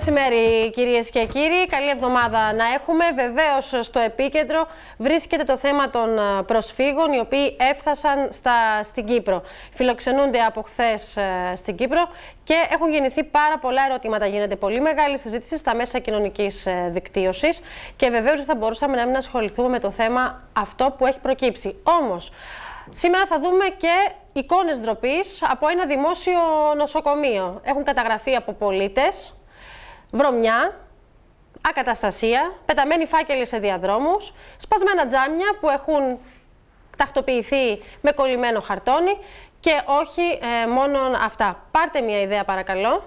μεσημέρι, κυρίες και κύριοι. Καλή εβδομάδα να έχουμε. Βεβαίως, στο επίκεντρο βρίσκεται το θέμα των προσφύγων, οι οποίοι έφτασαν στην Κύπρο. Φιλοξενούνται από χθες στην Κύπρο και έχουν γεννηθεί πάρα πολλά ερωτήματα. Γίνεται πολύ μεγάλη συζήτηση στα μέσα κοινωνικής δικτύωσης και βεβαίως δεν θα μπορούσαμε να μην ασχοληθούμε με το θέμα αυτό που έχει προκύψει. Όμως, σήμερα θα δούμε και εικόνες ντροπής από ένα δημόσιο νοσοκομείο. Έχουν καταγραφεί από πολίτες βρωμιά, ακαταστασία, πεταμένοι φάκελοι σε διαδρόμους, σπασμένα τζάμια που έχουν τακτοποιηθεί με κολλημένο χαρτόνι και όχι μόνο αυτά. Πάρτε μια ιδέα παρακαλώ.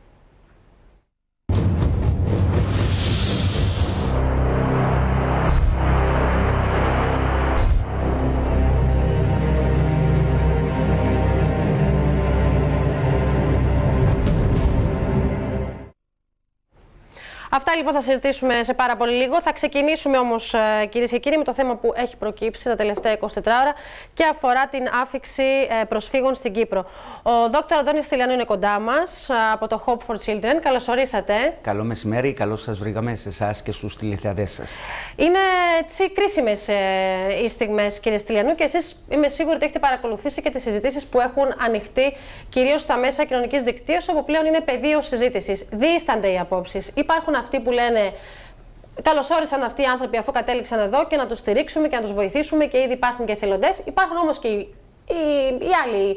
Αυτά λοιπόν θα συζητήσουμε σε πάρα πολύ λίγο. Θα ξεκινήσουμε όμως, κυρίες και κύριοι, με το θέμα που έχει προκύψει τα τελευταία 24 ώρα και αφορά την άφιξη προσφύγων στην Κύπρο. Ο Δόκτωρ Αντώνης Stylianou είναι κοντά μας από το Hope for Children. Καλώς ορίσατε. Καλό μεσημέρι, καλώς σας βρήκαμε σε εσάς και στους τηλεθεατές σας. Είναι έτσι κρίσιμες οι στιγμές, κύριε Stylianou, και εσείς είμαι σίγουρη ότι έχετε παρακολουθήσει και τις συζητήσεις που έχουν ανοιχτεί κυρίως στα μέσα κοινωνικής δικτύωσης, όπου πλέον είναι πεδίο συζήτησης. Διήστανται οι απόψεις. Υπάρχουν αυτοί που λένε καλώς όρισαν αυτοί οι άνθρωποι αφού κατέληξαν εδώ και να τους στηρίξουμε και να τους βοηθήσουμε και ήδη υπάρχουν και εθελοντές. Υπάρχουν όμως και η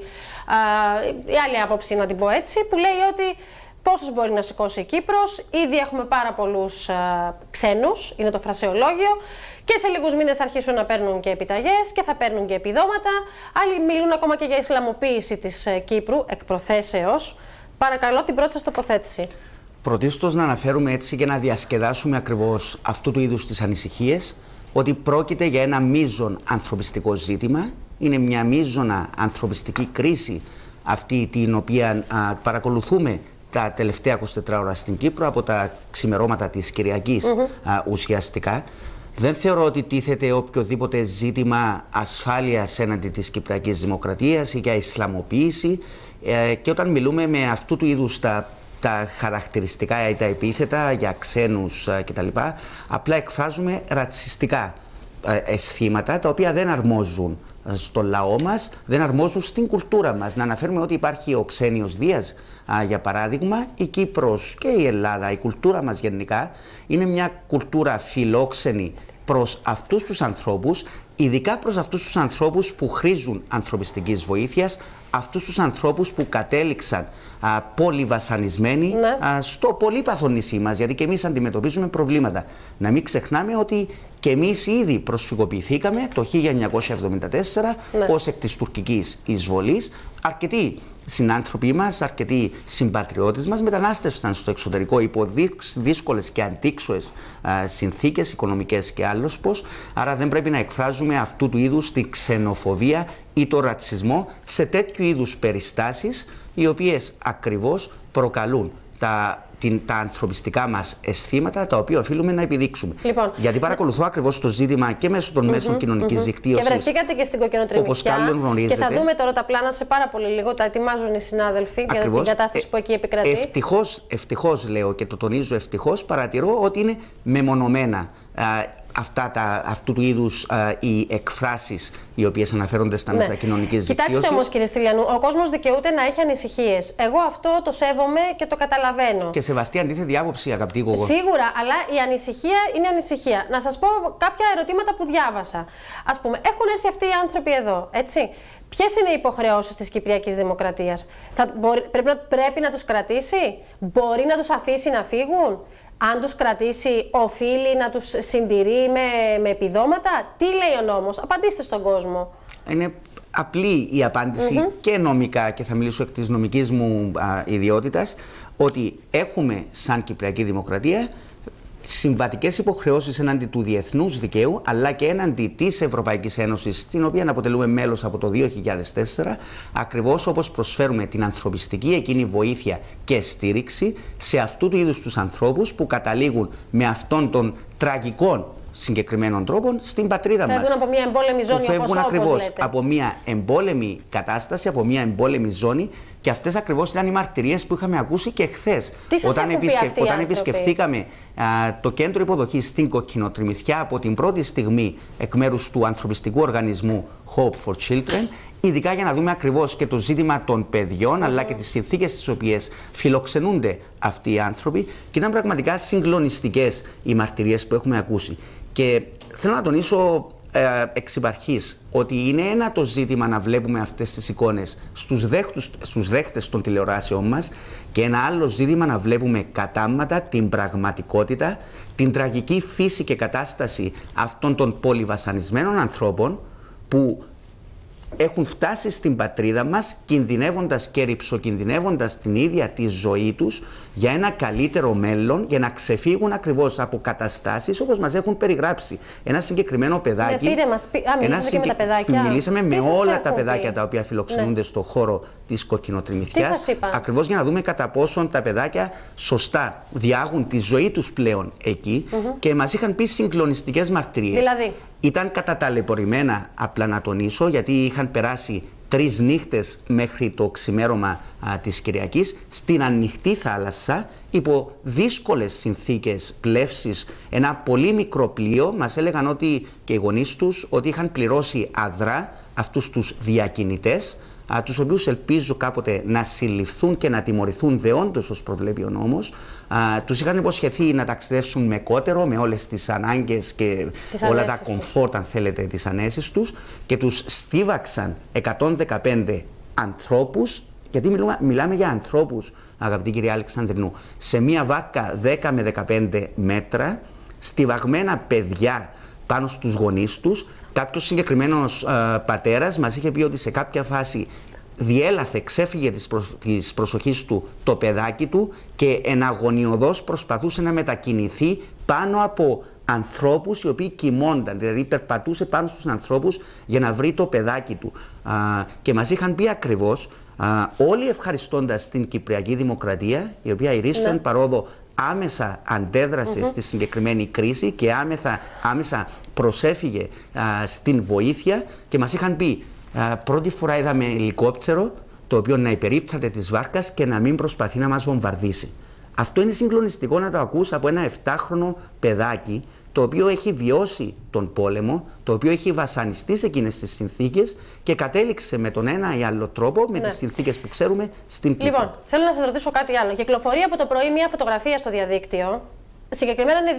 άλλη άποψη, να την πω έτσι, που λέει ότι πόσους μπορεί να σηκώσει η Κύπρος, ήδη έχουμε πάρα πολλούς ξένους, είναι το φρασεολόγιο, και σε λίγους μήνες θα αρχίσουν να παίρνουν και επιταγές και θα παίρνουν και επιδόματα. Άλλοι μιλούν ακόμα και για ισλαμοποίηση της Κύπρου, εκ προθέσεως. Παρακαλώ την πρώτη σας τοποθέτηση. Πρωτίστως να αναφέρουμε έτσι και να διασκεδάσουμε ακριβώς αυτού του είδους τις ανησυχίες, ότι πρόκειται για ένα μείζον ανθρωπιστικό ζήτημα. Είναι μια μείζωνα ανθρωπιστική κρίση αυτή την οποία παρακολουθούμε τα τελευταία 24 ώρα στην Κύπρο, από τα ξημερώματα της Κυριακής ουσιαστικά. Δεν θεωρώ ότι τίθεται οποιοδήποτε ζήτημα ασφάλειας έναντι της Κυπριακής Δημοκρατίας ή για Ισλαμοποίηση, και όταν μιλούμε με αυτού του είδους τα χαρακτηριστικά ή τα επίθετα για ξένους κτλ. Απλά εκφράζουμε ρατσιστικά αισθήματα, τα οποία δεν αρμόζουν στο λαό μας, δεν αρμόζουν στην κουλτούρα μας. Να αναφέρουμε ότι υπάρχει ο ξένιος Δίας, για παράδειγμα, η Κύπρος και η Ελλάδα, η κουλτούρα μας γενικά, είναι μια κουλτούρα φιλόξενη προς αυτούς τους ανθρώπους, ειδικά προς αυτούς τους ανθρώπους που χρήζουν ανθρωπιστικής βοήθειας, αυτούς τους ανθρώπους που κατέληξαν πολύ βασανισμένοι στο πολύπαθο νησί μας, γιατί και εμείς αντιμετωπίζουμε προβλήματα. Να μην ξεχνάμε ότι και εμείς ήδη προσφυγοποιηθήκαμε το 1974 ως εκ της τουρκικής εισβολής. Αρκετοί συνάνθρωποι μας, αρκετοί συμπατριώτες μας μετανάστευσαν στο εξωτερικό υπό δύσκολες και αντίξωες συνθήκες, οικονομικές και άλλος πώς. Άρα δεν πρέπει να εκφράζουμε αυτού του είδους τη ξενοφοβία ή το ρατσισμό σε τέτοιου είδους περιστάσεις, οι οποίες ακριβώς προκαλούν τα ανθρωπιστικά μας αισθήματα, τα οποία οφείλουμε να επιδείξουμε. Λοιπόν, γιατί παρακολουθώ ακριβώς το ζήτημα και μέσω των μέσων κοινωνικής δικτύωσης. Και βρεθήκατε και στην Κοκκινοτριμισκιά. Και θα δούμε τώρα τα πλάνα σε πάρα πολύ λίγο. Τα ετοιμάζουν οι συνάδελφοι για την κατάσταση που εκεί επικρατεί. Ευτυχώς λέω, και το τονίζω ευτυχώς, παρατηρώ ότι είναι μεμονωμένα αυτού του είδους οι εκφράσεις οι οποίες αναφέρονται στα μέσα κοινωνικής δικτύωσης. Κοιτάξτε όμως, κύριε Stylianou, ο κόσμος δικαιούται να έχει ανησυχίες. Εγώ αυτό το σέβομαι και το καταλαβαίνω. Και σεβαστή αντίθετη άποψη, αγαπητή Γογό. Σίγουρα, αλλά η ανησυχία είναι ανησυχία. Να σας πω κάποια ερωτήματα που διάβασα. Ας πούμε, έχουν έρθει αυτοί οι άνθρωποι εδώ, έτσι. Ποιες είναι οι υποχρεώσεις της Κυπριακής Δημοκρατίας? Πρέπει να τους κρατήσει? Μπορεί να τους αφήσει να φύγουν? Αν τους κρατήσει, οφείλει να τους συντηρεί με επιδόματα? Τι λέει ο νόμος? Απαντήστε στον κόσμο. Είναι απλή η απάντηση και νομικά, και θα μιλήσω εκ της νομικής μου ιδιότητας, ότι έχουμε σαν Κυπριακή Δημοκρατία συμβατικές υποχρεώσεις έναντι του διεθνούς δικαίου, αλλά και έναντι της Ευρωπαϊκής Ένωσης, την οποία αποτελούμε μέλος από το 2004, ακριβώς όπως προσφέρουμε την ανθρωπιστική εκείνη βοήθεια και στήριξη σε αυτού του είδους τους ανθρώπους που καταλήγουν με αυτόν τον τραγικό συγκεκριμένων τρόπων στην πατρίδα μας. Φεύγουν από μια εμπόλεμη ζώνη, φεύγουν ακριβώς από μια εμπόλεμη κατάσταση, από μια εμπόλεμη ζώνη, και αυτές ακριβώς ήταν οι μαρτυρίες που είχαμε ακούσει και χθες. Όταν επισκεφθήκαμε το κέντρο υποδοχής στην Κοκκινοτριμηθιά από την πρώτη στιγμή εκ μέρους του ανθρωπιστικού οργανισμού Hope for Children, ειδικά για να δούμε ακριβώς και το ζήτημα των παιδιών, αλλά και τις συνθήκες στις οποίες φιλοξενούνται αυτοί οι άνθρωποι, και ήταν πραγματικά συγκλονιστικές οι μαρτυρίες που έχουμε ακούσει. Και θέλω να τονίσω εξ υπαρχής ότι είναι ένα το ζήτημα να βλέπουμε αυτές τις εικόνες στους δέχτες των τηλεοράσεων μας, και ένα άλλο ζήτημα να βλέπουμε κατάματα την πραγματικότητα, την τραγική φύση και κατάσταση αυτών των πολυβασανισμένων ανθρώπων που έχουν φτάσει στην πατρίδα μας κινδυνεύοντας και ρυψοκινδυνεύοντας την ίδια τη ζωή τους για ένα καλύτερο μέλλον, για να ξεφύγουν ακριβώς από καταστάσεις όπως μας έχουν περιγράψει. Ένα συγκεκριμένο παιδάκι. Μιλήσαμε με όλα τα παιδάκια τα οποία φιλοξενούνται στο χώρο της Κοκκινοτριμηθιάς, ακριβώς για να δούμε κατά πόσον τα παιδάκια σωστά διάγουν τη ζωή τους πλέον εκεί, και μας είχαν πει συγκλονιστικές μαρτυρίες. Δηλαδή. Ήταν καταταλαιπωρημένα, απλά να τονίσω, γιατί είχαν περάσει 3 νύχτες μέχρι το ξημέρωμα της Κυριακής στην ανοιχτή θάλασσα, υπό δύσκολες συνθήκες πλεύσης. Ένα πολύ μικρό πλοίο, μας έλεγαν ότι και οι γονείς τους ότι είχαν πληρώσει αδρά αυτούς τους διακινητές, τους οποίους ελπίζω κάποτε να συλληφθούν και να τιμωρηθούν δεόντως ως προβλέπει ο νόμος. Τους είχαν υποσχεθεί να ταξιδεύσουν με κότερο, με όλες τις ανάγκες και όλα τα κομφόρτ, αν θέλετε, τις ανέσεις τους, και τους στίβαξαν 115 ανθρώπους, γιατί μιλάμε για ανθρώπους, αγαπητή κυρία Αλεξανδρινού, σε μία βάρκα 10 με 15 μέτρα, στιβαγμένα παιδιά πάνω στους γονείς τους. Κάποιος συγκεκριμένος πατέρας μας είχε πει ότι σε κάποια φάση διέλαθε, ξέφυγε της προσοχής του το παιδάκι του και εναγωνιωδώς προσπαθούσε να μετακινηθεί πάνω από ανθρώπους οι οποίοι κοιμόνταν, δηλαδή περπατούσε πάνω στους ανθρώπους για να βρει το παιδάκι του. Και μας είχαν πει ακριβώς, όλοι ευχαριστώντας την Κυπριακή Δημοκρατία, η οποία ηρίστον παρόδο άμεσα αντέδρασε στη συγκεκριμένη κρίση και άμεσα προσέφυγε στην βοήθεια, και μας είχαν πει πρώτη φορά είδαμε ελικόπτερο το οποίο να υπερίπταται της βάρκας και να μην προσπαθεί να μας βομβαρδίσει. Αυτό είναι συγκλονιστικό να το ακούς από ένα 7χρονο παιδάκι, το οποίο έχει βιώσει τον πόλεμο, το οποίο έχει βασανιστεί σε εκείνες τις συνθήκες και κατέληξε με τον ένα ή άλλο τρόπο, με τις συνθήκες που ξέρουμε, στην Κύπρο. Λοιπόν, θέλω να σας ρωτήσω κάτι άλλο. Κυκλοφορεί από το πρωί μια φωτογραφία στο διαδίκτυο. Συγκεκριμένα είναι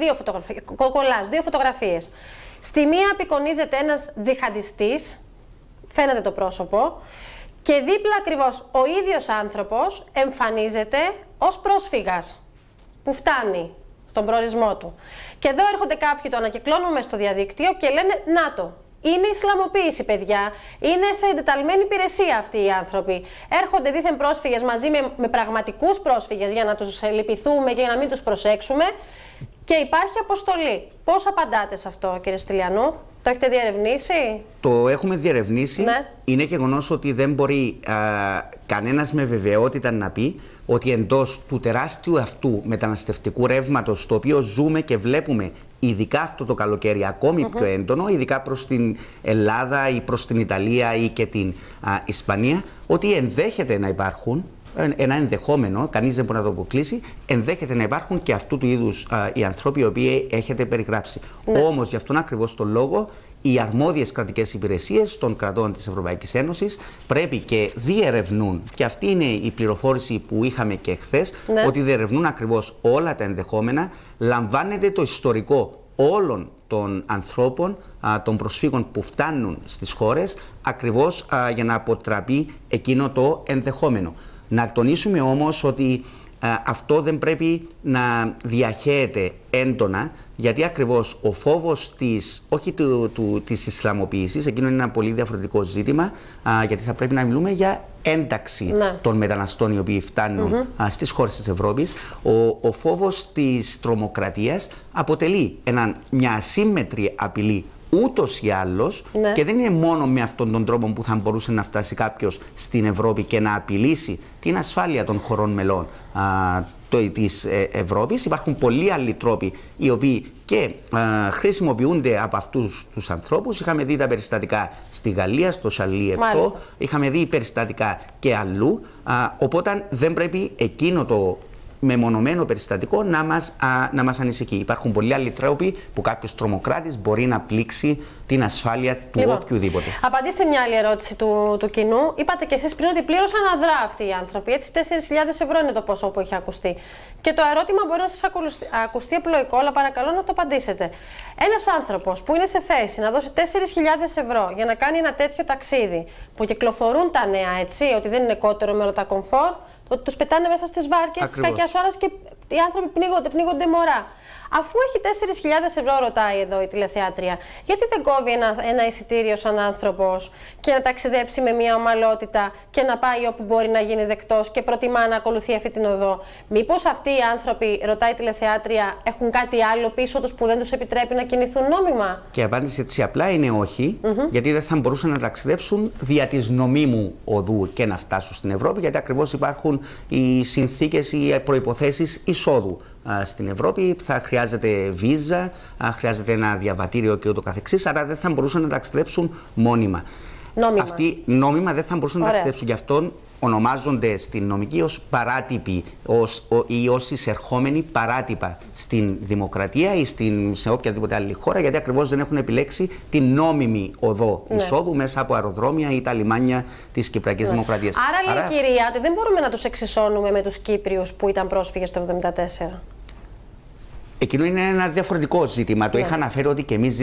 δύο φωτογραφίες. Στη μία απεικονίζεται ένας τζιχαντιστής, φαίνεται το πρόσωπο, και δίπλα ακριβώς ο ίδιος άνθρωπος εμφανίζεται ως πρόσφυγας που φτάνει στον προορισμό του. Και εδώ έρχονται κάποιοι, το ανακυκλώνουμε στο διαδίκτυο και λένε «Να το, είναι Ισλαμοποίηση, παιδιά, είναι σε εντεταλμένη υπηρεσία αυτοί οι άνθρωποι». Έρχονται δήθεν πρόσφυγες μαζί με πραγματικούς πρόσφυγες για να τους λυπηθούμε και για να μην τους προσέξουμε, και υπάρχει αποστολή. Πώς απαντάτε σε αυτό, κύριε Στυλιανού? Το έχετε διερευνήσει? Το έχουμε διερευνήσει. Ναι. Είναι γεγονός ότι δεν μπορεί κανένας με βεβαιότητα να πει ότι εντός του τεράστιου αυτού μεταναστευτικού ρεύματος, το οποίο ζούμε και βλέπουμε ειδικά αυτό το καλοκαίρι ακόμη πιο έντονο, ειδικά προς την Ελλάδα ή προς την Ιταλία ή και την Ισπανία, ότι ενδέχεται να υπάρχουν, ένα ενδεχόμενο, κανείς δεν μπορεί να το αποκλείσει, ενδέχεται να υπάρχουν και αυτού του είδους οι άνθρωποι οι οποίοι έχετε περιγράψει. Ναι. Όμως, γι' αυτόν ακριβώς τον λόγο, οι αρμόδιες κρατικές υπηρεσίες των κρατών της Ευρωπαϊκής Ένωσης πρέπει και διερευνούν, και αυτή είναι η πληροφόρηση που είχαμε και χθες, ότι διερευνούν ακριβώς όλα τα ενδεχόμενα, λαμβάνεται το ιστορικό όλων των ανθρώπων, των προσφύγων που φτάνουν στις χώρες, ακριβώς για να αποτραπεί εκείνο το ενδεχόμενο. Να τονίσουμε όμως ότι αυτό δεν πρέπει να διαχέεται έντονα, γιατί ακριβώς ο φόβος της Ισλαμοποίησης, εκείνο είναι ένα πολύ διαφορετικό ζήτημα, γιατί θα πρέπει να μιλούμε για ένταξη των μεταναστών οι οποίοι φτάνουν στις χώρες της Ευρώπης. Ο φόβος της τρομοκρατίας αποτελεί μια ασύμμετρη απειλή ούτως ή άλλως, και δεν είναι μόνο με αυτόν τον τρόπο που θα μπορούσε να φτάσει κάποιος στην Ευρώπη και να απειλήσει την ασφάλεια των χωρών μελών της Ευρώπης. Υπάρχουν πολλοί άλλοι τρόποι οι οποίοι και χρησιμοποιούνται από αυτούς τους ανθρώπους. Είχαμε δει τα περιστατικά στη Γαλλία, στο Σαλί Επτό, είχαμε δει περιστατικά και αλλού. Οπότε δεν πρέπει εκείνο το μεμονωμένο περιστατικό να μας ανησυχεί. Υπάρχουν πολλοί άλλοι τρόποι που κάποιος τρομοκράτης μπορεί να πλήξει την ασφάλεια του οποιοδήποτε. Απαντήστε μια άλλη ερώτηση του κοινού. Είπατε και εσείς πριν ότι πλήρωσαν αδρά αυτοί οι άνθρωποι. Έτσι, 4.000 ευρώ είναι το ποσό που έχει ακουστεί. Και το ερώτημα μπορεί να σας ακουστεί απλοϊκό, αλλά παρακαλώ να το απαντήσετε. Ένας άνθρωπος που είναι σε θέση να δώσει 4.000 ευρώ για να κάνει ένα τέτοιο ταξίδι, που κυκλοφορούν τα νέα, έτσι, ότι δεν είναι κότερο με ρωτά κομφόρ, ότι τους πετάνε μέσα στις βάρκες της κακιάς ώρας και οι άνθρωποι πνίγονται μωρά. Αφού έχει 4.000 ευρώ, ρωτάει εδώ η τηλεθεάτρια, γιατί δεν κόβει ένα εισιτήριο σαν άνθρωπος και να ταξιδέψει με μια ομαλότητα και να πάει όπου μπορεί να γίνει δεκτός και προτιμά να ακολουθεί αυτή την οδό? Μήπως αυτοί οι άνθρωποι, ρωτάει η τηλεθεάτρια, έχουν κάτι άλλο πίσω τους που δεν τους επιτρέπει να κινηθούν νόμιμα? Και η απάντηση έτσι απλά είναι όχι, γιατί δεν θα μπορούσαν να ταξιδέψουν δια της νομίμου οδού και να φτάσουν στην Ευρώπη, γιατί ακριβώς υπάρχουν οι συνθήκες, οι προϋποθέσεις εισόδου στην Ευρώπη. Θα χρειάζεται βίζα, χρειάζεται ένα διαβατήριο και ούτω καθεξής, άρα δεν θα μπορούσαν να ταξιδέψουν μόνιμα. Αυτοί νόμιμα δεν θα μπορούσαν να ταξιδέψουν, γι' αυτόν ονομάζονται στην νομική ως παράτυποι ή ως εισερχόμενοι παράτυπα στην δημοκρατία ή σε οποιαδήποτε άλλη χώρα, γιατί ακριβώς δεν έχουν επιλέξει την νόμιμη οδό εισόδου μέσα από αεροδρόμια ή τα λιμάνια της Κυπριακής Δημοκρατίας. Άρα λέει η κυρία ότι δεν μπορούμε να τους εξισώνουμε με τους Κύπριους που ήταν πρόσφυγες το 1974. Εκείνο είναι ένα διαφορετικό ζήτημα. Το είχα αναφέρει ότι και εμείς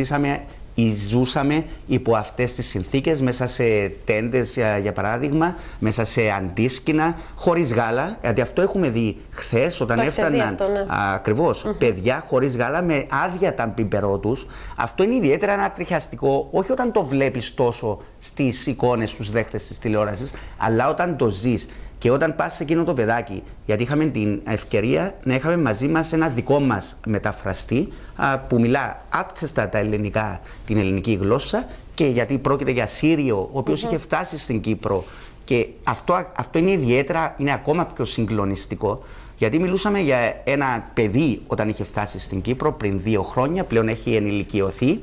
ζούσαμε υπό αυτές τις συνθήκες, μέσα σε τέντες, για παράδειγμα, μέσα σε αντίσκηνα, χωρίς γάλα. Γιατί αυτό έχουμε δει χθες, όταν έφταναν ακριβώς παιδιά χωρίς γάλα, με άδεια τα μπιμπερό τους. Αυτό είναι ιδιαίτερα ανατριχιαστικό, όχι όταν το βλέπεις τόσο στις εικόνες, στους δέχτες της τηλεόρασης, αλλά όταν το ζεις. Και όταν πας σε εκείνο το παιδάκι, γιατί είχαμε την ευκαιρία να είχαμε μαζί μας ένα δικό μας μεταφραστή που μιλά άπτεστα τα ελληνικά, την ελληνική γλώσσα, και γιατί πρόκειται για Σύριο, ο οποίος είχε φτάσει στην Κύπρο. Και αυτό είναι ιδιαίτερα, είναι ακόμα πιο συγκλονιστικό, γιατί μιλούσαμε για ένα παιδί όταν είχε φτάσει στην Κύπρο πριν 2 χρόνια, πλέον έχει ενηλικιωθεί,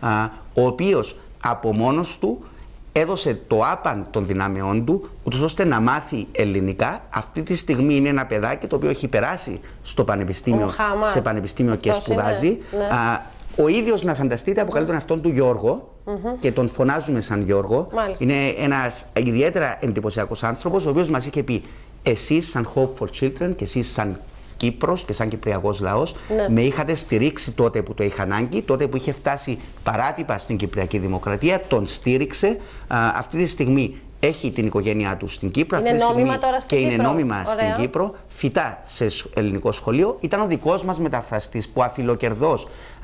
ο οποίος από μόνος του έδωσε το άπαν των δυνάμεών του, ούτως ώστε να μάθει ελληνικά. Αυτή τη στιγμή είναι ένα παιδάκι το οποίο έχει περάσει στο πανεπιστήμιο, σε πανεπιστήμιο και σπουδάζει. Ο ίδιος, να φανταστείτε, αποκαλεί τον εαυτόν του Γιώργο και τον φωνάζουμε σαν Γιώργο. Είναι ένας ιδιαίτερα εντυπωσιακός άνθρωπος, ο οποίος μας είχε πει: εσείς σαν Hope for Children και εσείς σαν Κύπρος και σαν κυπριακός λαός, με είχατε στηρίξει τότε που το είχα ανάγκη, τότε που είχε φτάσει παράτυπα στην Κυπριακή Δημοκρατία, τον στήριξε. Αυτή τη στιγμή έχει την οικογένειά του στην Κύπρο, αυτή τη στιγμή είναι νόμιμα στην Κύπρο, φοιτά σε ελληνικό σχολείο. Ήταν ο δικός μας μεταφραστής που αφιλοκερδώς,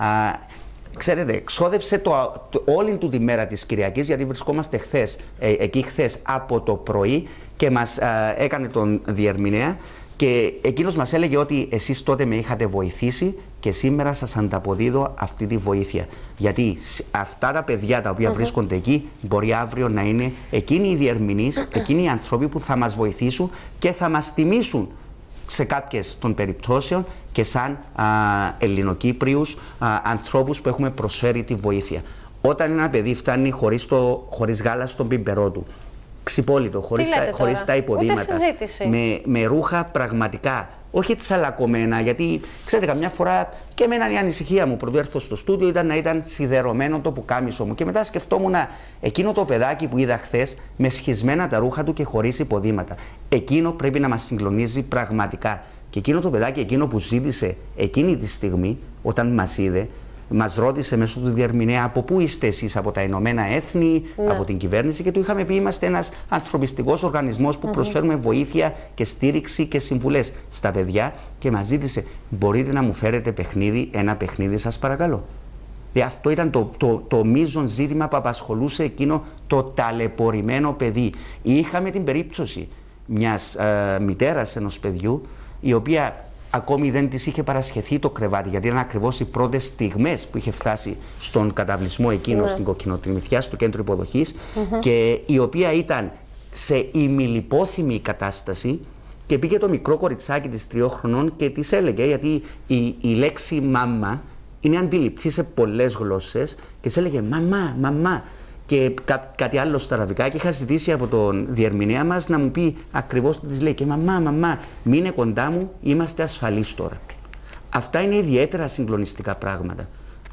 ξέρετε, ξόδεψε όλη του τη μέρα της Κυριακής, γιατί βρισκόμαστε εκεί χθες από το πρωί, και μας έκανε τον διερμηνέα. Και εκείνος μας έλεγε ότι εσείς τότε με είχατε βοηθήσει και σήμερα σας ανταποδίδω αυτή τη βοήθεια. Γιατί αυτά τα παιδιά τα οποία βρίσκονται εκεί μπορεί αύριο να είναι εκείνοι οι διερμηνείς, εκείνοι οι άνθρωποι που θα μας βοηθήσουν και θα μας τιμήσουν σε κάποιες των περιπτώσεων και σαν Ελληνοκύπριους ανθρώπους που έχουμε προσφέρει τη βοήθεια. Όταν ένα παιδί φτάνει χωρίς γάλα στον πιμπερό του, ξυπόλυτο, χωρίς τα υποδήματα, με ρούχα πραγματικά, όχι τσαλακωμένα, γιατί ξέρετε, καμιά φορά και εμένα η ανησυχία μου πρωτού έρθω στο στούντιο ήταν να ήταν σιδερωμένο το πουκάμισο μου, και μετά σκεφτόμουν εκείνο το παιδάκι που είδα χθες με σχισμένα τα ρούχα του και χωρίς υποδήματα. Εκείνο πρέπει να μας συγκλονίζει πραγματικά. Και εκείνο το παιδάκι, εκείνο που ζήτησε εκείνη τη στιγμή, όταν μας είδε, μας ρώτησε μέσω του διερμηνέα από πού είστε εσείς, από τα Ηνωμένα Έθνη, από την κυβέρνηση, και του είχαμε πει είμαστε ένας ανθρωπιστικός οργανισμός που προσφέρουμε βοήθεια και στήριξη και συμβουλές στα παιδιά, και μας ζήτησε μπορείτε να μου φέρετε ένα παιχνίδι σας παρακαλώ. Αυτό ήταν το μείζον ζήτημα που απασχολούσε εκείνο το ταλαιπωρημένο παιδί. Είχαμε την περίπτωση μιας μητέρας ενός παιδιού, η οποία ακόμη δεν της είχε παρασχεθεί το κρεβάτι, γιατί ήταν ακριβώς οι πρώτες στιγμές που είχε φτάσει στον καταβλισμό εκείνο, στην Κοκκινοτριμηθιά, στο κέντρο υποδοχής, και η οποία ήταν σε ημιλιπόθυμη κατάσταση, και πήγε το μικρό κοριτσάκι της 3 χρονών και της έλεγε, γιατί η λέξη μάμα είναι αντιληπτή σε πολλές γλώσσες, και της έλεγε μαμά, μαμά. Και κάτι άλλο στα αραβικά, και είχα ζητήσει από τον διερμηνέα μας να μου πει ακριβώς τι της λέει. Και μαμά, μαμά, μείνε κοντά μου, είμαστε ασφαλείς τώρα. Αυτά είναι ιδιαίτερα συγκλονιστικά πράγματα.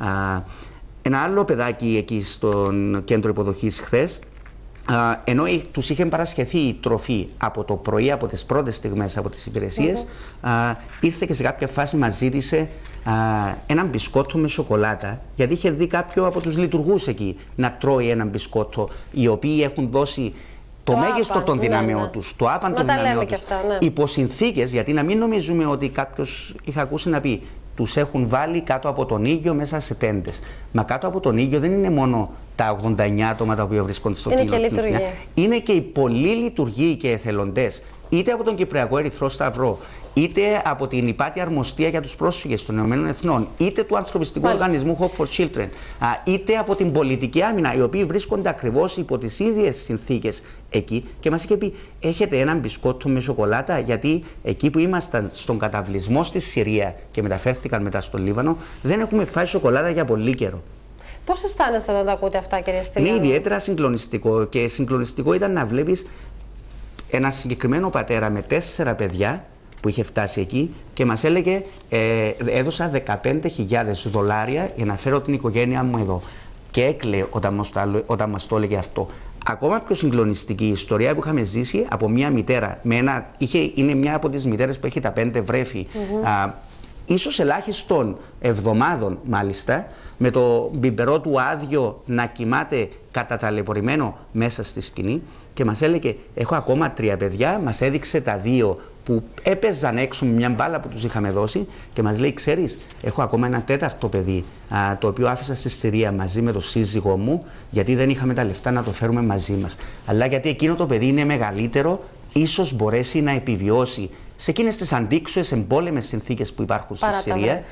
Ένα άλλο παιδάκι εκεί στον κέντρο υποδοχής χθες, ενώ τους είχε παρασχεθεί η τροφή από το πρωί, από τις πρώτες στιγμές από τις υπηρεσίες, ήρθε και σε κάποια φάση μας ζήτησε έναν μπισκότο με σοκολάτα, γιατί είχε δει κάποιο από τους λειτουργούς εκεί να τρώει έναν μπισκότο, οι οποίοι έχουν δώσει το μέγιστο των δυναμεών τους, το άπαν των δυναμεών τους, υπό συνθήκες, γιατί να μην νομίζουμε ότι κάποιος, είχα ακούσει να πει, τους έχουν βάλει κάτω από τον ήλιο μέσα σε τέντες. Μα κάτω από τον ήλιο δεν είναι μόνο τα 89 άτομα τα οποία βρίσκονται στο κτίριο. Είναι και οι πολλοί λειτουργοί και εθελοντές, είτε από τον Κυπριακό Ερυθρό Σταυρό, είτε από την Υπάτη Αρμοστία για τους πρόσφυγες των Ηνωμένων Εθνών, είτε του ανθρωπιστικού οργανισμού Hope for Children, είτε από την πολιτική άμυνα, οι οποίοι βρίσκονται ακριβώς υπό τις ίδιες συνθήκες εκεί, και μας είχε πει: έχετε έναν μπισκότο με σοκολάτα? Γιατί εκεί που ήμασταν στον καταβλισμό στη Συρία και μεταφέρθηκαν μετά στο Λίβανο, δεν έχουμε φάει σοκολάτα για πολύ καιρό. Πώς αισθάνεστε όταν τα ακούτε αυτά, κύριε Stylianou? Είναι ιδιαίτερα συγκλονιστικό, και συγκλονιστικό ήταν να βλέπεις ένα συγκεκριμένο πατέρα με 4 παιδιά που είχε φτάσει εκεί και μας έλεγε έδωσα $15,000 για να φέρω την οικογένειά μου εδώ. Και έκλαιε όταν μας το έλεγε αυτό. Ακόμα πιο συγκλονιστική ιστορία που είχαμε ζήσει από μια μητέρα, είναι μια από τις μητέρες που έχει τα 5 βρέφη, ίσως ελάχιστον εβδομάδων μάλιστα, με το μπιμπερό του άδειο να κοιμάται καταταλαιπωρημένο μέσα στη σκηνή, και μας έλεγε: έχω ακόμα 3 παιδιά, μας έδειξε τα 2 που έπαιζαν έξω με μια μπάλα που τους είχαμε δώσει, και μας λέει: ξέρεις, έχω ακόμα ένα 4ο παιδί, το οποίο άφησα στη Συρία μαζί με τον σύζυγό μου, γιατί δεν είχαμε τα λεφτά να το φέρουμε μαζί μας. Αλλά γιατί εκείνο το παιδί είναι μεγαλύτερο, ίσως μπορέσει να επιβιώσει σε εκείνες τις αντίξωες εμπόλεμες συνθήκες που υπάρχουν στη Συρία,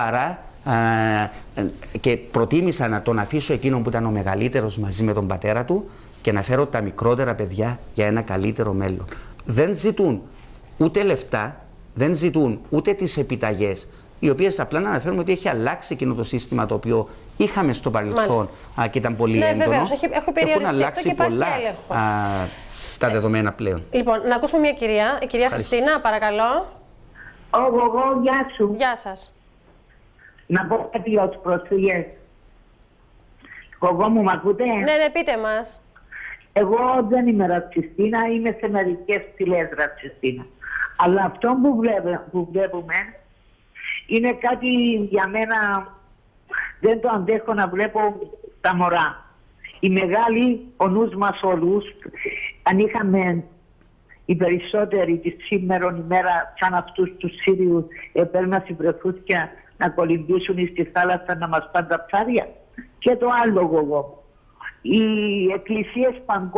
και προτίμησα να τον αφήσω εκείνον που ήταν ο μεγαλύτερος μαζί με τον πατέρα του και να φέρω τα μικρότερα παιδιά για ένα καλύτερο μέλλον. Δεν ζητούν ούτε λεφτά, δεν ζητούν ούτε τις επιταγές, οι οποίες απλά να αναφέρουμε ότι έχει αλλάξει εκείνο το σύστημα το οποίο είχαμε στο παρελθόν και ήταν πολύ έντονο. Βεβαίως, έχουν αλλάξει πολλά τα δεδομένα πλέον. Λοιπόν, να ακούσουμε μια κυρία. Η κυρία Χριστίνα, παρακαλώ. Εγώ, γεια σου. Γεια σας. Να πω κάτι για τους πρόσφυγες. Εγώ μου μ' ακούτε? Ναι, πείτε μας. Εγώ δεν είμαι ρατσιστίνα, είμαι σε μερικές φυλές ρατσιστίνα. Αλλά αυτό που βλέπουμε είναι κάτι για μένα, δεν το αντέχω να βλέπω τα μωρά. Οι μεγάλοι, ο νους μας όλους, αν είχαμε οι περισσότεροι τη σήμερον ημέρα σαν αυτούς τους Σύριους έπαιρναν συμπρεφούθια να κολυμπήσουν στη θάλασσα να μας πάνε τα ψάρια. Και το άλλο εγώ. Οι εκκλησίες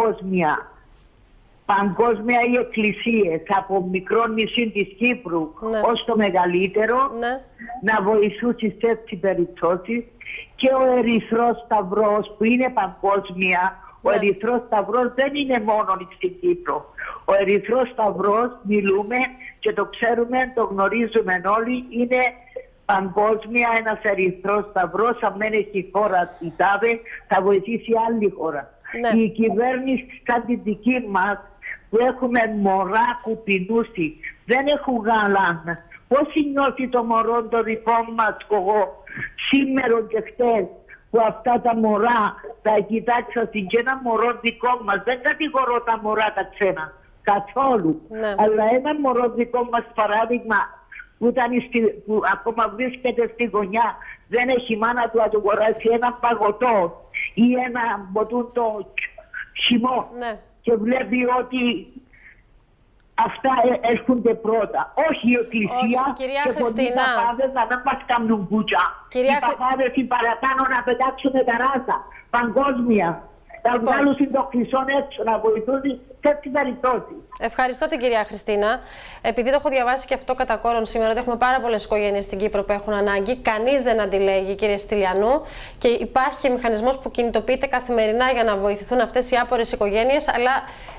παγκόσμια οι εκκλησίες από μικρό νησί της Κύπρου ως το μεγαλύτερο να βοηθούν σε τέτοιες περιπτώσεις, και ο Ερυθρός Σταυρός που είναι παγκόσμια. Ο Ερυθρός Σταυρός δεν είναι μόνο στην Κύπρο. Ο Ερυθρός Σταυρός, μιλούμε και το ξέρουμε, το γνωρίζουμε όλοι, είναι παγκόσμια ένας Ερυθρός Σταυρός. Αν δεν έχει χώρα η τάδε, θα βοηθήσει άλλη χώρα. Η κυβέρνηση σαν τη δική μας, που έχουμε μωρά κουπινούσι, δεν έχουν γάλαν. Πώς νιώθει το μωρό το δικό μας, εγώ, σήμερα και χτες, που αυτά τα μωρά τα κοιτάξα και ένα μωρό δικό μας, δεν κατηγορώ τα μωρά τα ξένα, καθόλου. Αλλά ένα μωρό δικό μας, παράδειγμα, που ακόμα βρίσκεται στη γωνιά, δεν έχει μάνα του να του αγοράσει ένα παγωτό ή ένα μποτούντο χυμό, και βλέπει ότι αυτά έρχονται πρώτα. Όχι η εκκλησία και πολλοί παπάδες να μην μας κάνουν κούτσα. Οι παπάδες οι παραπάνω να πετάξουν τα ράσα παγκόσμια. Να βγάλουν το χρυσό έξω, να βοηθούν σε αυτή την περιπτώση. Ευχαριστώ την κυρία Χριστίνα. Επειδή το έχω διαβάσει και αυτό κατά κόρον σήμερα, ότι έχουμε πάρα πολλές οικογένειες στην Κύπρο που έχουν ανάγκη, κανείς δεν αντιλέγει, κύριε Stylianou, και υπάρχει και μηχανισμός που κινητοποιείται καθημερινά για να βοηθηθούν αυτές οι άπορες οικογένειες. Αλλά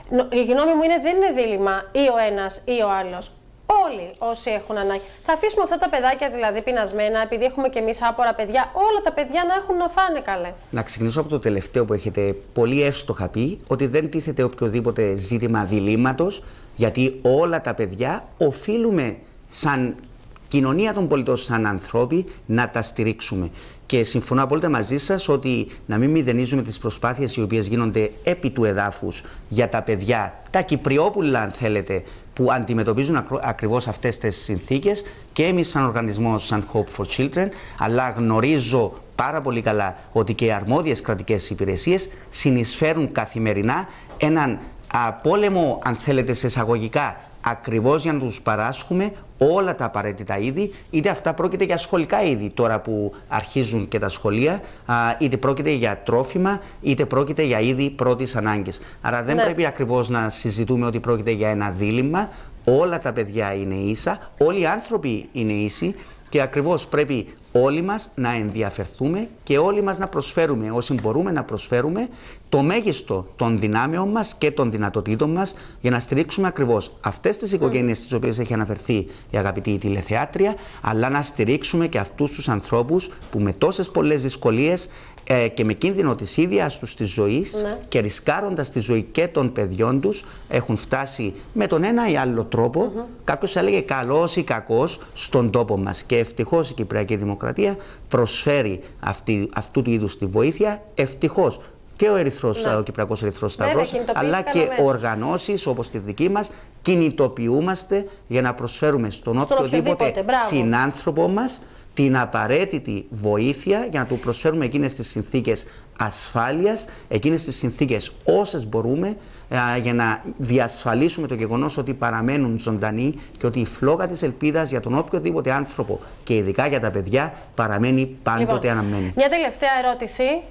Η γνώμη μου είναι δεν είναι δίλημμα ή ο ένας ή ο άλλος. Όλοι όσοι έχουν ανάγκη. Θα αφήσουμε αυτά τα παιδάκια δηλαδή πεινασμένα, επειδή έχουμε κι εμείς άπορα παιδιά, όλα τα παιδιά να έχουν να φάνε καλέ. Να ξεκινήσω από το τελευταίο που έχετε πολύ εύστοχα πει, ότι δεν τίθεται οποιοδήποτε ζήτημα διλήμματος, γιατί όλα τα παιδιά οφείλουμε σαν κοινωνία των πολιτών, σαν ανθρώποι, να τα στηρίξουμε. Και συμφωνώ απόλυτα μαζί σας ότι να μην μηδενίζουμε τις προσπάθειες οι οποίες γίνονται επί του εδάφους για τα παιδιά, τα Κυπριόπουλα αν θέλετε, που αντιμετωπίζουν ακριβώς αυτές τις συνθήκες, και εμείς σαν οργανισμός, σαν Hope for Children, αλλά γνωρίζω πάρα πολύ καλά ότι και οι αρμόδιες κρατικές υπηρεσίες συνεισφέρουν καθημερινά έναν πόλεμο, αν θέλετε, σε εισαγωγικά, ακριβώς για να τους παράσχουμε όλα τα απαραίτητα είδη, είτε αυτά πρόκειται για σχολικά είδη τώρα που αρχίζουν και τα σχολεία, είτε πρόκειται για τρόφιμα, είτε πρόκειται για είδη πρώτης ανάγκης. Άρα δεν πρέπει ακριβώς να συζητούμε ότι πρόκειται για ένα δίλημμα. Όλα τα παιδιά είναι ίσα, όλοι οι άνθρωποι είναι ίσοι και ακριβώς πρέπει όλοι μας να ενδιαφερθούμε και όλοι μας να προσφέρουμε, όσοι μπορούμε να προσφέρουμε, το μέγιστο των δυνάμεων μας και των δυνατοτήτων μας για να στηρίξουμε ακριβώς αυτές τις οικογένειες στις οποίες έχει αναφερθεί η αγαπητή τηλεθεάτρια, αλλά να στηρίξουμε και αυτούς τους ανθρώπους που με τόσες πολλές δυσκολίες και με κίνδυνο της ίδιας τους της ζωής και ρισκάροντας τη ζωή και των παιδιών τους έχουν φτάσει με τον ένα ή άλλο τρόπο, κάποιος έλεγε καλός ή κακός, στον τόπο μας. Και ευτυχώς η Κυπριακή Δημοκρατία προσφέρει αυτού του είδους τη βοήθεια, ευτυχώς. Και ο Κυπριακός Ερυθρός Σταυρός, αλλά και οργανώσεις όπως τη δική μας, κινητοποιούμαστε για να προσφέρουμε στον οποιοδήποτε συνάνθρωπο μας την απαραίτητη βοήθεια για να του προσφέρουμε εκείνες τις συνθήκες ασφάλειας, εκείνες τις συνθήκες όσες μπορούμε, για να διασφαλίσουμε το γεγονός ότι παραμένουν ζωντανοί και ότι η φλόγα της ελπίδας για τον οποιοδήποτε άνθρωπο και ειδικά για τα παιδιά παραμένει πάντοτε αναμένη. Μια τελευταία ερώτηση.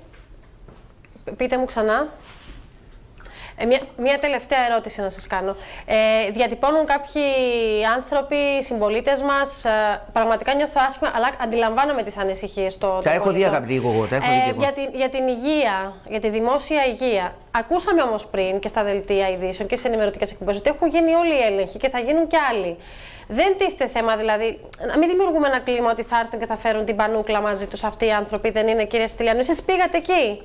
Πείτε μου ξανά. Μια τελευταία ερώτηση να σας κάνω. Διατυπώνουν κάποιοι άνθρωποι, συμπολίτες μας, πραγματικά νιώθω άσχημα, αλλά αντιλαμβάνομαι τις ανησυχίες. Τα έχω δει, αγαπητή εγώ. Για την υγεία, για τη δημόσια υγεία. Ακούσαμε όμως πριν και στα δελτία ειδήσεων και σε ενημερωτικές εκπομπές ότι έχουν γίνει όλοι οι έλεγχοι και θα γίνουν κι άλλοι. Δεν τίθεται θέμα, δηλαδή, να μην δημιουργούμε ένα κλίμα ότι θα έρθουν και θα φέρουν την πανούκλα μαζί τους αυτοί οι άνθρωποι, δεν είναι, κύριε Στυλιανού? Εσείς πήγατε εκεί.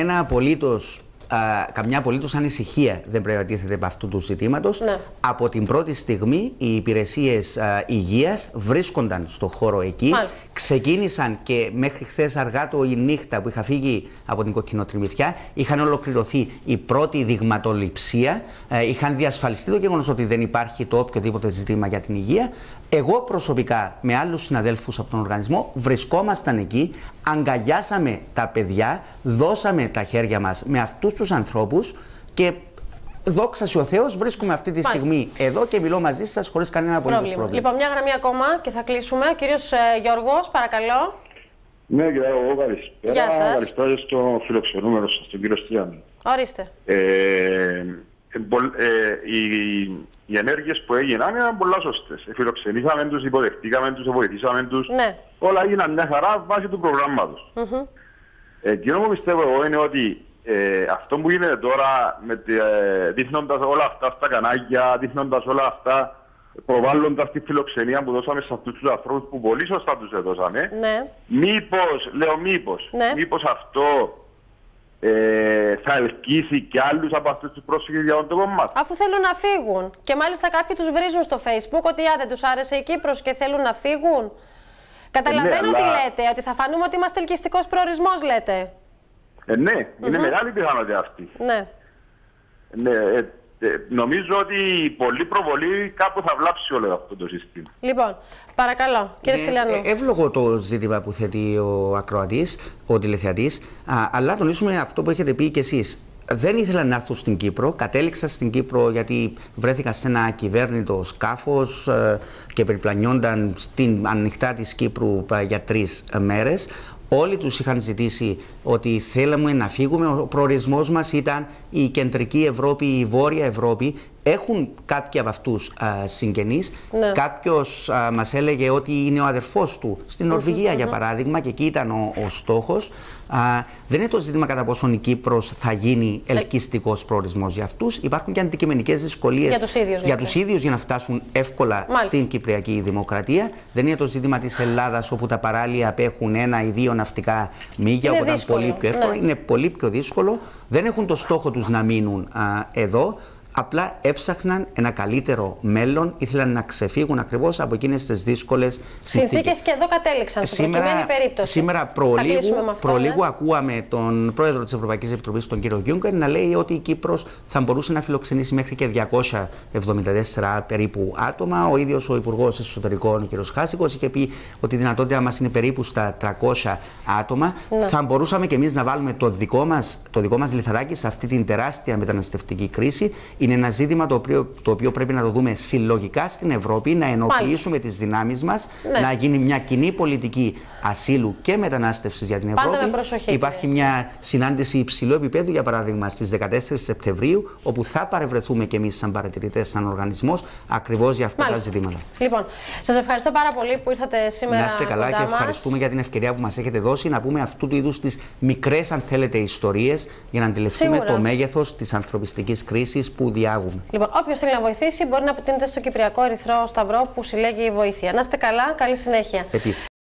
Καμιά απολύτως ανησυχία δεν πρέπει να τίθεται από αυτού του ζητήματος. Από την πρώτη στιγμή οι υπηρεσίες υγείας βρίσκονταν στο χώρο εκεί. Μάλιστα. Ξεκίνησαν και μέχρι χθες αργά η νύχτα που είχα φύγει από την Κοκκινοτριμηθιά, είχαν ολοκληρωθεί η πρώτη δειγματοληψία. Είχαν διασφαλιστεί το γεγονός ότι δεν υπάρχει το οποιοδήποτε ζήτημα για την υγεία. Εγώ προσωπικά με άλλους συναδέλφους από τον οργανισμό βρισκόμασταν εκεί, αγκαλιάσαμε τα παιδιά, δώσαμε τα χέρια μας με αυτούς τους ανθρώπους και δόξα ο Θεός βρίσκουμε αυτή τη στιγμή εδώ και μιλώ μαζί σας χωρίς κανένα απολύτως πρόβλημα. Λοιπόν, μια γραμμή ακόμα και θα κλείσουμε. Ο κύριος Γιώργος, παρακαλώ. Ναι, κύριε, εγώ καλησπέρα. Γεια σας. Καλησπέρα στο φιλοξενούμενο σας, τον κύριο Stylianou. Ορίστε. Οι ενέργειες που έγιναν ήταν πολλά σωστές. Φιλοξενήσαμε τους, υποδεχτήκαμε τους, βοηθήσαμε τους. Ναι. Όλα έγιναν μια χαρά βάσει του προγράμματος. Εκείνο που πιστεύω εγώ είναι ότι αυτό που γίνεται τώρα, δείχνοντας όλα αυτά στα κανάλια, δείχνοντας όλα αυτά, προβάλλοντας τη φιλοξενία που δώσαμε σε αυτούς τους ανθρώπους που πολύ σωστά τους έδωσαμε, μήπως αυτό θα ελκύσει και άλλους από αυτούς τους πρόσφυγες για τον τόπο μας. Αφού θέλουν να φύγουν. Και μάλιστα κάποιοι τους βρίζουν στο Facebook ότι δεν τους άρεσε η Κύπρος και θέλουν να φύγουν. Καταλαβαίνω τι λέτε, ότι θα φανούμε ότι είμαστε ελκυστικός προορισμός, λέτε. Ναι, είναι μεγάλη πιθανότητα αυτή. Ναι. Νομίζω ότι πολύ προβολή κάπου θα βλάψει όλο αυτό το σύστημα. Λοιπόν, παρακαλώ, κύριε Stylianou. Εύλογο το ζήτημα που θέτει ο ακροατής, ο τηλεθεατής, αλλά τονίσουμε αυτό που έχετε πει κι εσείς. Δεν ήθελα να έρθω στην Κύπρο, κατέληξα στην Κύπρο γιατί βρέθηκα σε ένα κυβέρνητο σκάφος και περιπλανιόνταν στην ανοιχτά της Κύπρου για 3 μέρες. Όλοι τους είχαν ζητήσει ότι θέλαμε να φύγουμε. Ο προορισμός μας ήταν η κεντρική Ευρώπη, η Βόρεια Ευρώπη. Έχουν κάποιοι από αυτούς συγγενείς. Ναι. Κάποιος μας έλεγε ότι είναι ο αδερφός του στην Νορβηγία, για παράδειγμα, και εκεί ήταν ο στόχος. Δεν είναι το ζήτημα κατά πόσον η Κύπρος θα γίνει ελκυστικός προορισμός για αυτούς. Υπάρχουν και αντικειμενικές δυσκολίες για τους ίδιους για να φτάσουν εύκολα στην Κυπριακή Δημοκρατία. Δεν είναι το ζήτημα της Ελλάδας, όπου τα παράλια απέχουν 1 ή 2 ναυτικά μίλια, οπότε είναι πολύ πιο εύκολο. Ναι. Είναι πολύ πιο δύσκολο. Δεν έχουν το στόχο τους να μείνουν εδώ. Απλά έψαχναν ένα καλύτερο μέλλον, ήθελαν να ξεφύγουν ακριβώς από εκείνες τις δύσκολες συνθήκες. Και εδώ κατέληξαν στην προκειμένη περίπτωση. Σήμερα προλίγου ακούαμε τον πρόεδρο της Ευρωπαϊκής Επιτροπής, τον κύριο Γιούγκερ, να λέει ότι η Κύπρος θα μπορούσε να φιλοξενήσει μέχρι και 274 περίπου άτομα. Ο ίδιος ο Υπουργός Εσωτερικών, ο κύριος Χάσικος, είχε πει ότι η δυνατότητα μας είναι περίπου στα 300 άτομα. Ναι. Θα μπορούσαμε και εμείς να βάλουμε το δικό μας λιθαράκι σε αυτή την τεράστια μεταναστευτική κρίση. Είναι ένα ζήτημα το οποίο πρέπει να το δούμε συλλογικά στην Ευρώπη, να ενοποιήσουμε τις δυνάμεις μας, να γίνει μια κοινή πολιτική ασύλου και μετανάστευσης για την Ευρώπη. Υπάρχει μια συνάντηση υψηλού επίπεδου, για παράδειγμα, στις 14 Σεπτεμβρίου, όπου θα παρευρεθούμε και εμείς σαν παρατηρητές, σαν οργανισμός, ακριβώς για αυτά τα ζητήματα. Λοιπόν, σας ευχαριστώ πάρα πολύ που ήρθατε σήμερα. Να είστε καλά και ευχαριστούμε για την ευκαιρία που μας έχετε δώσει να πούμε αυτού του είδους τις μικρές, αν θέλετε, ιστορίες για να αντιληφθούμε το μέγεθος της ανθρωπιστικής κρίσης που διάγουμε. Λοιπόν, όποιος θέλει να βοηθήσει μπορεί να αποτείνεται στο Κυπριακό Ερυθρό Σταυρό που συλλέγει βοήθεια. Να είστε καλά, καλή συνέχεια. Επίσης.